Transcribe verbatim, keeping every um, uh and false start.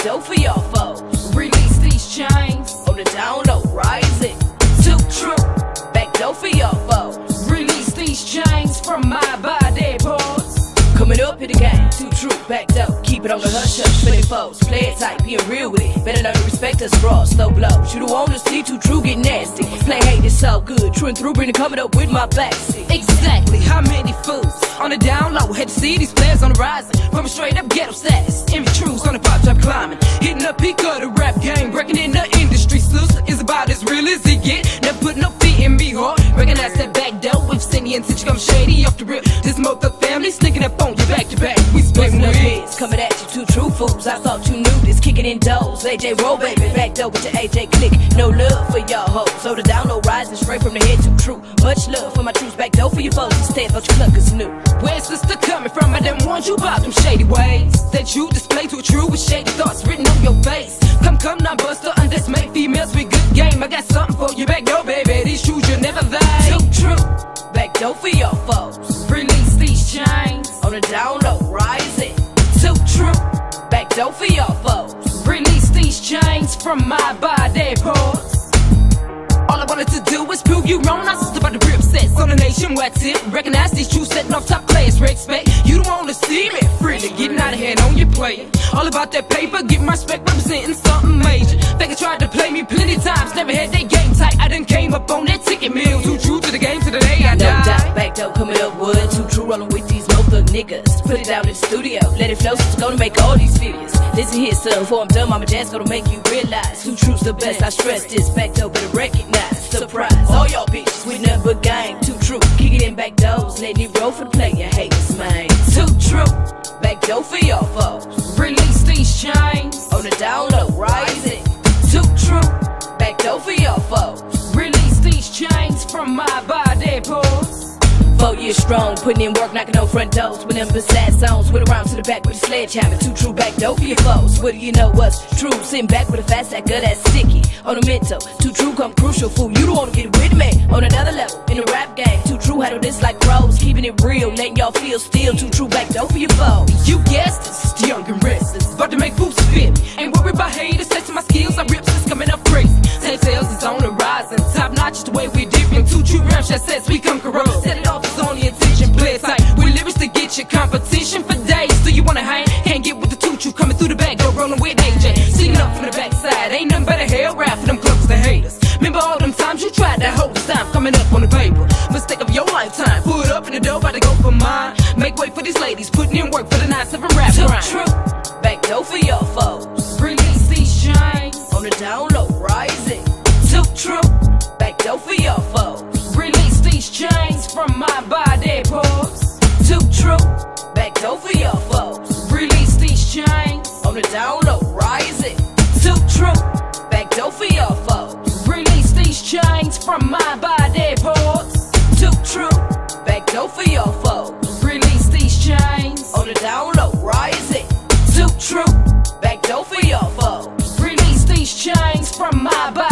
door for y'all foes. Release these chains on the down low, rising. Too true, back door for y'all foes. Release these chains from my body parts. Coming up in the game, too true, back door. Keep it on the hush hush for their foes. Play it tight, being real with it. Better learn to respect us, raw, slow blows. You don't want to see too true get nasty. Play hate is so good, true and through, bring it coming up with my backseat. Exactly, how many fools on the down low had to see these players on the rising from a straight up ghetto status. Envy truths on the pop top climbing, hitting the peak of the rap game, breaking in the industry. Sluice is about as real as it get. Never put no feet in me, huh? Recognize that back door with Cindy and since you come shady off the rip. This mother family sneaking up on you back to back. We splitting the hits, coming at you two true fools. I thought you knew this, kicking in doors. A J roll baby, back door with your A J click. No love for y'all hoes, so the down low rising straight from the head to true. Much love for my troops, back door for your foes. Instead, but your clunkers new. Where's sister coming from? I didn't want you about them shady ways that you display to a true with shady thoughts written on your face. Come, come now, buster, underestimate females with good game. I got something for you, back door, baby. These shoes you'll never buy. Too true, back door for your foes. Release these chains on the down low, rising. Too true, back door for your foes. Release these chains from my body parts. All I wanted to do was prove you wrong. I sister about the rip sets on the nationwide tip. Recognize these true setting off top class. Respect, you don't wanna see me freely getting out of hand on your plate. All about that paper, get my respect, representing something major. They could try to play me plenty times, never had that game tight. I done came up on that ticket meal. Too true to the game to the day I die. No doubt, back door coming up wood. Too true rolling with these mother niggas. Put it down in the studio, let it flow, so it's gonna make all these figures. Listen here, son, before I'm done, mama jazz gonna make you realize Too true's the best. I stress this, back door better recognize. Surprise, all y'all bitches with nothing but game. Too true, kick it in back doors, letting it roll for the player haters, man. Too true, back door for y'all foes. Release these chains on the down low, rising. Too true, back door for y'all foes. Release these chains from my body parts. Four years strong, putting in work, knocking on front doors. With them beside zones, with around to the back with a sledgehammer. Too true, back door for your foes. What do you know what's true? Sitting back with a fast stack of that sticky on the mental. Too true, come crucial, fool. You don't wanna get with me on another level in the rap game. Too true, handle this like pros, keeping it real, letting y'all feel still. Too true, back door for your foes. You guessed it, it's young and restless, about to make fools spit. Ain't worried about haters, testing my skills. I rips is coming up crazy. Tape sales is on the rise, and top notch is the way we different. Too true, ram shot sets, we come corrupt. Set it off, it's on the intention, play it tight. With lyrics to get your competition for days. Do you wanna hang? Can't get with the two true coming through the back door, rolling with A J. Singing up from the backside, ain't nothing but a hell rap for them clubs to haters. Remember all them times you tried that whole time coming up on the paper. Mistake of your lifetime, put up in the door, about to go for mine. Make way for these ladies, putting in work for the nine seven rap grind. Too true, back door for your foes. Release these chains on the down low, rising. Too true, back door for your foes. Release these chains from my body parts. Too true, back door for your foes. Release these chains on the down low, rising. Too true, back door for your foes. Release these chains from my body parts. Too true, back door for your foes. Release these chains on the down low, rising. Too true, back door for your foes. Release these chains from my body.